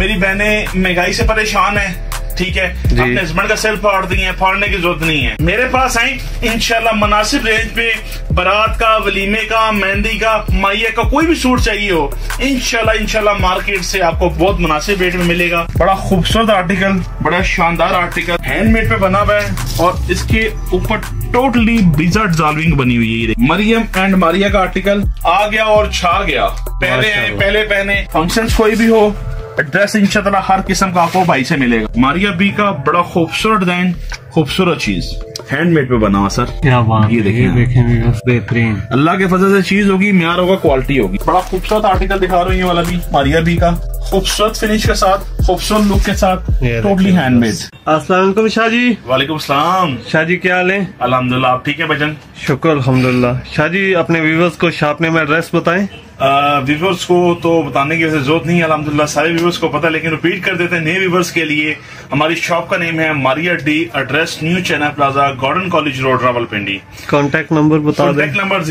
मेरी बहनें महंगाई से परेशान है, ठीक है, अपने हस्बैंड का सेल फाड़ दिए हैं, फाड़ने की जरूरत नहीं है। मेरे पास आई इंशाल्लाह मुनासिब रेंज पे बारात का, वलीमे का, मेहंदी का, माइया का कोई भी सूट चाहिए हो, इंशाल्लाह मार्केट से आपको बहुत मुनासिब रेट में मिलेगा। बड़ा खूबसूरत आर्टिकल, बड़ा शानदार आर्टिकल, हैंडमेड पे बना हुआ है और इसके ऊपर टोटली ब्रीजा डिजाल्विंग बनी हुई है। मरियम एंड मारिया का आर्टिकल आ गया और छा गया। पहले आए पहले पहने, फंक्शन कोई भी हो, ड्रेस इंशाल्लाह हर किस्म का आपको भाई से मिलेगा। मारिया बी का बड़ा खूबसूरत डिजाइन, खूबसूरत चीज हैंडमेड पे बना हुआ सर। क्या बात, ये देखें बेहतरीन, अल्लाह के फजल से चीज होगी, म्यार होगा, क्वालिटी होगी। बड़ा खूबसूरत आर्टिकल दिखा रहा हूँ ये वाला भी, मारिया बी का, खूबसूरत फिनिश के साथ, खूबसूरत लुक के साथ, टोटली हैंडमेड। अस्सलाम वालेकुम शाह जी। वालेकुम सलाम शाह जी, क्या हाल है? अल्हम्दुलिल्लाह, आप ठीक है भजन? शुक्र अल्हम्दुलिल्लाह। शाह जी, अपने व्यूवर्स को छापने में एड्रेस बताएं। व्यूवर्स को तो बताने की वैसे जरूरत नहीं है, अल्हम्दुलिल्लाह सारे व्यूवर्स को पता है, लेकिन रिपीट कर देते हैं नए व्यूवर्स के लिए। हमारी शॉप का नेम है Maria D, address new China plaza, Gordon college road, Rawalpindi. Contact number बता दें। Contact number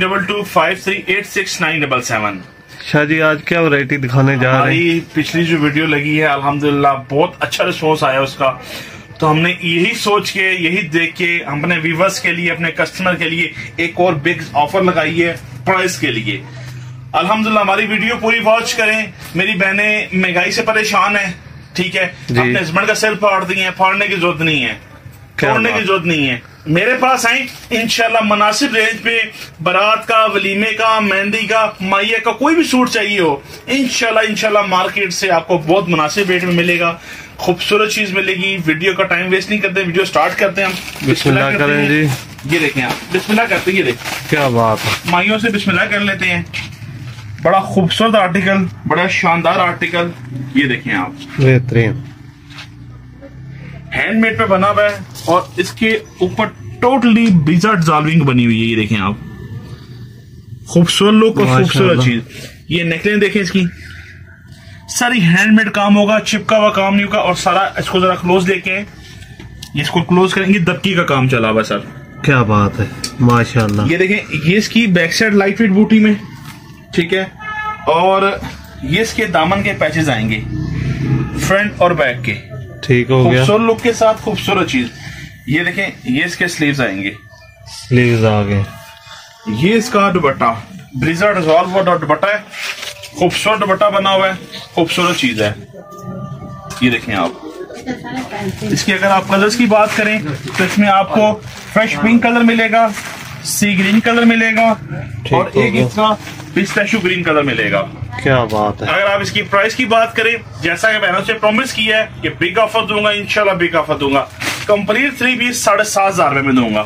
0322538697। शाह जी, आज क्या वैरायटी दिखाने जा रहे हैं? पिछली जो वीडियो लगी है अल्हम्दुलिल्लाह बहुत अच्छा रिस्पॉन्स आया उसका, तो हमने यही सोच के, यही देख के हमने व्यूवर्स के लिए, अपने कस्टमर के लिए एक और बिग ऑफर लगाई है प्राइस के लिए। अल्हम्दुलिल्लाह हमारी वीडियो पूरी वॉच करें। मेरी बहनें महंगाई से परेशान है, ठीक है, अपने हस्बैंड का सेल फाड़ दिए हैं, फाड़ने की जरूरत नहीं है, छोड़ने की जरूरत नहीं है। मेरे पास आई इंशाल्लाह मुनासिब रेंज पे बारात का, वलीमे का, मेहंदी का, माइया का कोई भी सूट चाहिए हो, इंशाल्लाह मार्केट से आपको बहुत मुनासिब रेट में मिलेगा, खूबसूरत चीज मिलेगी। वीडियो का टाइम वेस्ट नहीं करते, वीडियो स्टार्ट करते हैं हम। बिस्मिल्लाह करें जी। ये देखें आप, बिस्मिल्लाह करते, ये देखें क्या बात है, माइयों से बिस्मिल्लाह कर लेते हैं। बड़ा खूबसूरत आर्टिकल, बड़ा शानदार आर्टिकल, ये देखें आप, बेहतरीन हैंडमेड पे बना हुआ है और इसके ऊपर टोटली ब्रीजा डिजाल्विंग बनी हुई है। ये देखें आप, खूबसूरत लुक और खूबसूरत चीज। ये नेकलेस देखें इसकी, सारी हैंडमेड काम होगा, चिपका हुआ काम नहीं होगा। और सारा इसको जरा क्लोज लेके, इसको क्लोज करेंगे, दबकी का काम चला हुआ सर। क्या बात है, माशाल्लाह। ये देखें, ये इसकी बैक साइड लाइट वेट बूटी में, ठीक है, और ये इसके दामन के पैचेस आएंगे फ्रंट और बैक के, ठीक हो गया, खूबसूरत लुक के साथ, खूबसूरत चीज। ये देखें, ये इसके स्लीव्स आएंगे, स्लीव्स आ गए। ये इसका दुपट्टा ब्रीजा डिजॉल्व दुपट्टा है, खूबसूरत दुपट्टा बना हुआ है, खूबसूरत चीज है। ये देखें आप, इसकी अगर आप कलर्स की बात करें तो इसमें आपको फ्रेश पिंक कलर मिलेगा, सी ग्रीन कलर मिलेगा और एक इसका पिस्ताशियो ग्रीन कलर मिलेगा। क्या बात है। अगर आप इसकी प्राइस की बात करें, जैसा कि मैंने उसे प्रॉमिस किया है कि बिग ऑफर दूंगा, इंशाल्लाह बिग ऑफर दूंगा। कंप्लीट 3 पीस 7,500 में दूंगा।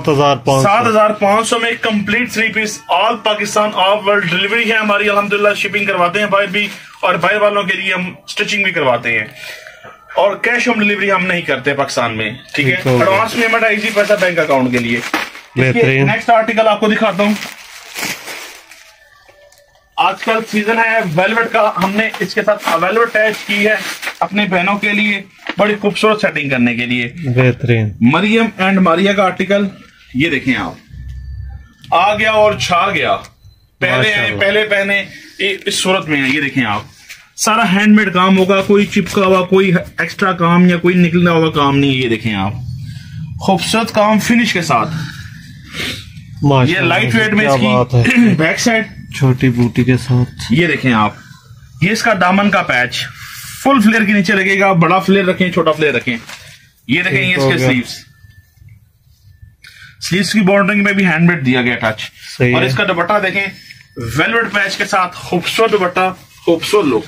7,500 में complete 3 piece, all Pakistan, all world delivery है हमारी अल्हम्दुलिल्लाह। शिपिंग करवाते हैं बाहर भी और बाहर वालों के लिए हम स्टिचिंग भी करवाते हैं और कैश ऑन डिलीवरी हम नहीं करते पाकिस्तान में, ठीक है। एडवांस पेमेंट है, इजी पैसा बैंक अकाउंट के लिए। नेक्स्ट आर्टिकल आपको दिखाता हूँ। आजकल सीजन है वेलवेट का, हमने इसके साथ वेलवेट अटैच की है अपने बहनों के लिए, बड़ी खूबसूरत सेटिंग करने के लिए। बेहतरीन मरियम एंड मारिया का आर्टिकल, ये देखें आप, आ गया और छा गया। पहले आए पहले पहने, इस सूरत में है। ये देखें आप, सारा हैंडमेड काम होगा, कोई चिपका हुआ, कोई एक्स्ट्रा काम या कोई निकलना हुआ काम नहीं है। ये देखें आप, खूबसूरत काम फिनिश के साथ। ये लाइट वेट में इसकी बैक साइड छोटी बूटी के साथ। ये देखें आप, ये इसका दामन का पैच फुल फ्लेयर के नीचे लगेगा, बड़ा फ्लेयर रखें, छोटा फ्लेयर रखें। ये देखें, ये इसके स्लीव्स की बॉर्डरिंग में भी हैंडमेड दिया गया टच। और इसका दुपट्टा देखें, वेलवेट पैच के साथ, खूबसूरत दुपट्टा, खूबसूरत लुक।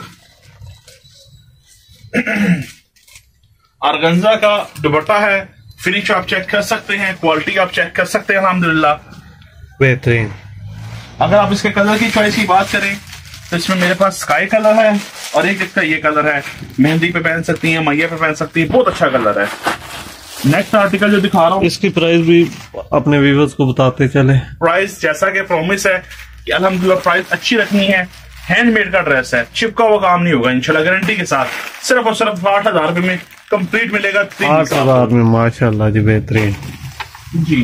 ऑर्गेन्जा का दुपट्टा है, फिनिश आप चेक कर सकते हैं, क्वालिटी आप चेक कर सकते हैं अल्हम्दुलिल्लाह। बेहतरीन। अगर आप इसके कलर की चॉइस की बात करें तो इसमें मेरे पास स्काई कलर है और एक इसका ये कलर है। मेहंदी पे पहन सकती हैं, मैया पे पहन सकती है, बहुत अच्छा कलर है। नेक्स्ट आर्टिकल जो दिखा रहा हूँ, इसकी प्राइस भी अपने व्यूअर्स को बताते चले। प्राइस जैसा कि प्रॉमिस है कि अल्हम्दुलिल्लाह प्राइस अच्छी रखनी है। हैंडमेड का ड्रेस है, चिपका हुआ काम नहीं होगा इंशाल्लाह, गारंटी के साथ। सिर्फ और सिर्फ 8,000 रुपए में कंप्लीट मिलेगा। 8,000 में माशाल्लाह जी, बेहतरीन जी।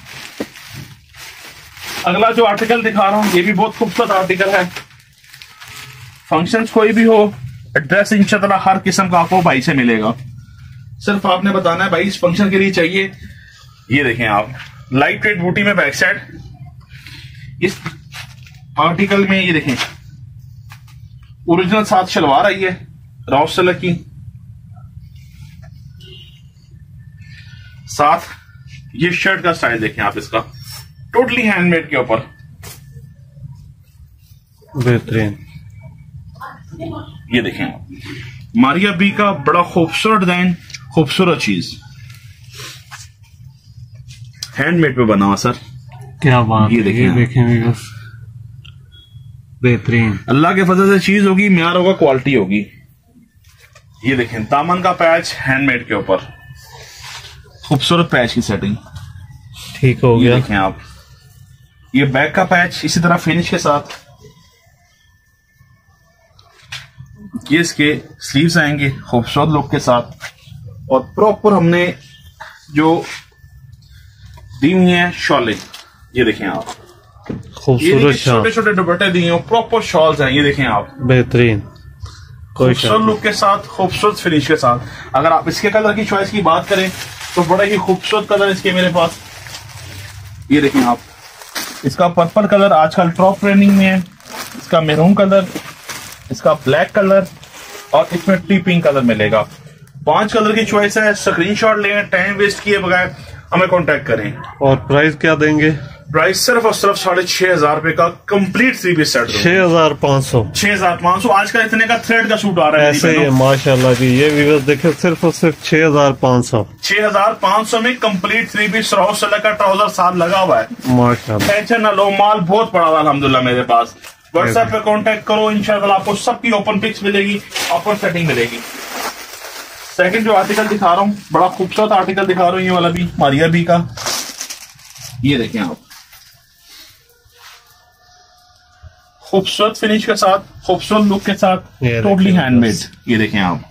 अगला जो आर्टिकल दिखा रहा हूँ, ये भी बहुत खूबसूरत आर्टिकल है। फंक्शंस कोई भी हो, एड्रेस इंशाअल्लाह हर किस्म का आपको भाई से मिलेगा। सिर्फ आपने बताना है भाई इस फंक्शन के लिए चाहिए। ये देखें आप, लाइट वेट बूटी में बैक साइड, इस आर्टिकल में ये देखें ओरिजिनल साथ शलवार आई है रॉ सिल्क की, साथ ये शर्ट का स्टाइल देखें आप, इसका टोटली हैंडमेड के ऊपर बेहतरीन। ये देखें आप, मारिया बी का बड़ा खूबसूरत डिजाइन, खूबसूरत चीज हैंडमेड पे बना हुआ सर। क्या बात, ये देखें, देखें बस बेहतरीन। अल्लाह के फजल से चीज होगी, म्यार होगा, क्वालिटी होगी। ये देखें दामन का पैच हैंडमेड के ऊपर, खूबसूरत पैच की सेटिंग। ठीक हो गया। ये देखें आप, ये बैक का पैच इसी तरह फिनिश के साथ, ये इसके स्लीव्स आएंगे खूबसूरत लुक के साथ, और प्रॉपर हमने जो दी हुई है शॉलें, ये देखें आप, खूबसूरत छोटे छोटे दुपट्टे दिए हैं, प्रॉपर शॉल्स हैं। ये देखें आप, बेहतरीन, खूबसूरत लुक के साथ, खूबसूरत फिनिश के साथ। अगर आप इसके कलर की चॉइस की बात करें तो बड़े ही खूबसूरत कलर इसके मेरे पास। ये देखें आप, इसका पर्पल कलर आजकल टॉप ट्रेंडिंग में है, इसका मैरून कलर, इसका ब्लैक कलर, और इसमें टी पिंक कलर मिलेगा। 5 कलर की चॉइस है। स्क्रीनशॉट लें, टाइम वेस्ट किए बगैर हमें कांटेक्ट करें। और प्राइस क्या देंगे? प्राइस सिर्फ और सिर्फ 6,500 रुपए का कंप्लीट 3 पीस सेट। 6,500। 6,500 आज का इतने का थ्रेड का सूट आ रहा है ऐसे ही माशाल्लाह जी। ये व्यूअर्स देखे, सिर्फ और सिर्फ 6,500। 6,500 में कंप्लीट 3 पीस रॉ सिल्क का ट्राउजर साथ लगा हुआ है। माशाल्लाह, टेंशन ना लो, माल बहुत पड़ा हुआ है अल्हम्दुलिल्लाह मेरे पास। व्हाट्सएप पे कांटेक्ट करो, इंशाल्लाह आपको सबकी ओपन पिक्स मिलेगी, ओपन सेटिंग मिलेगी। सेकंड जो आर्टिकल दिखा रहा हूँ, बड़ा खूबसूरत आर्टिकल दिखा रहा हूँ, ये वाला भी मारिया बी का। ये देखें आप, खूबसूरत फिनिश के साथ, खूबसूरत लुक के साथ, टोटली हैंडमेड। ये देखें आप,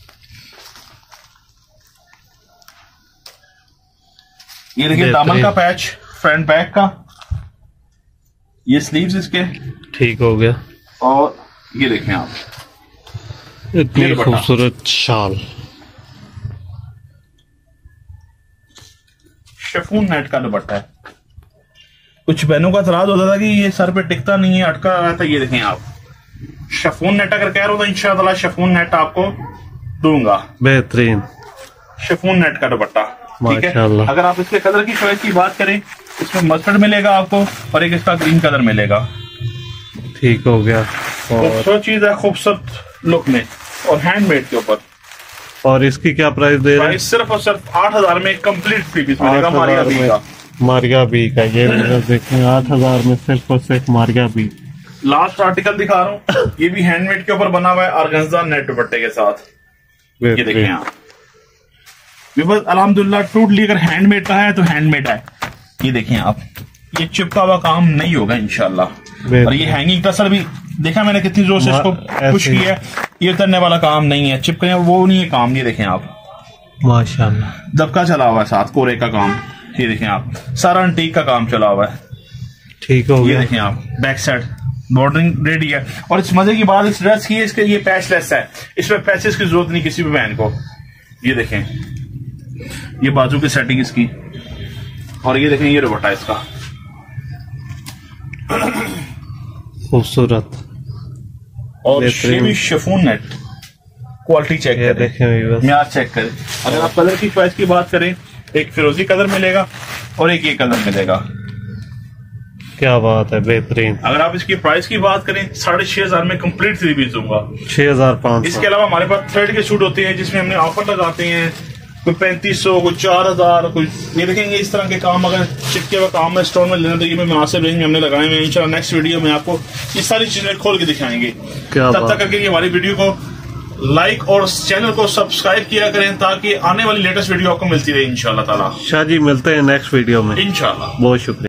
ये देखिए दामन का पैच, फ्रंट बैक का, ये स्लीव्स इसके। ठीक हो गया। और ये देखें आप, इतनी खूबसूरत शाल, शिफॉन नेट का दुपट्टा है। कुछ बहनों का एतराज होता था कि ये सर पे टिकता नहीं है, अटका रहा था। ये देखें आप, शिफॉन नेट अगर कह रहा हो तो इंशाअल्लाह शिफॉन नेट आपको दूंगा। बेहतरीन शिफॉन नेट का दुपट्टा, ठीक है। माशाल्लाह। अगर आप इसके कलर की चॉइस की बात करें, इसमें मस्टर्ड मिलेगा आपको, और एक इसका ग्रीन कलर मिलेगा। ठीक हो गया। खूबसूरत चीज है, खूबसूरत लुक में, और हैंडमेड के ऊपर। और इसकी क्या प्राइस दे रहे हैं? प्राइस सिर्फ और सिर्फ 8,000 में कंप्लीट 3 पीस मिलेगा मारिया बी का। मारिया बी का ये देखें, 8,000 में सिर्फ और सिर्फ मारिया बी। लास्ट आर्टिकल दिखा रहा हूँ, ये भी हैंडमेड के ऊपर बना हुआ है, ऑर्गेन्जा नेट दुपट्टे के साथ। ये देखें आप, अल्हम्दुलिल्लाह टोटली अगर हैंडमेड का है तो हैंडमेड है। ये देखें आप, ये चिपका हुआ काम नहीं होगा इंशाल्लाह। और ये हैंगिंग टसल भी देखा मैंने कितनी जोर से इसको पुश किया है, ये उतरने वाला काम नहीं है, चिपकने वो नहीं है काम। ये देखें आप, माशाल्लाह दबका चला हुआ है साथ, कोरे का काम। ये देखें आप, सारा अंटीक का काम चला हुआ है। ठीक हो गया। ये देखें आप, बैक साइड बॉर्डरिंग रेडी है। और इस मजे की बात इस ड्रेस की है, इसके ये पैचलेस है, इसमें पैचेस की जरूरत नहीं किसी भी बहन को। ये देखें, ये बाजू की सेटिंग इसकी, और ये देखें ये दुपट्टा इसका, खूबसूरत। और ये भी शिफॉन नेट, क्वालिटी चेक करें, देखें म्यार चेक करें। अगर आप कलर की चॉइस की बात करें, एक फिरोजी कलर मिलेगा और एक ये कलर मिलेगा। क्या बात है, बेहतरीन। अगर आप इसकी प्राइस की बात करें, 6,500 में कंप्लीट 3 पीस दूंगा। 6,500। इसके अलावा हमारे पास थ्रेड के सूट होते हैं जिसमें हमने ऑफर लगाते हैं, कोई 3,500, कोई 4,000, कोई ये देखेंगे इस तरह के काम। अगर चिपके हुआ काम है स्टोर में लेना तो ये मैं मुनासिब रेंज में हमने लगाए हुए हैं। इंशाल्लाह नेक्स्ट वीडियो में आपको ये सारी चीजें खोल के दिखाएंगे। तब तक करके हमारी वीडियो को लाइक और चैनल को सब्सक्राइब किया करें ताकि आने वाली लेटेस्ट वीडियो आपको मिलती रहे इंशाल्लाह ताला। शाह जी, मिलते हैं नेक्स्ट वीडियो में इंशाल्लाह। बहुत शुक्रिया।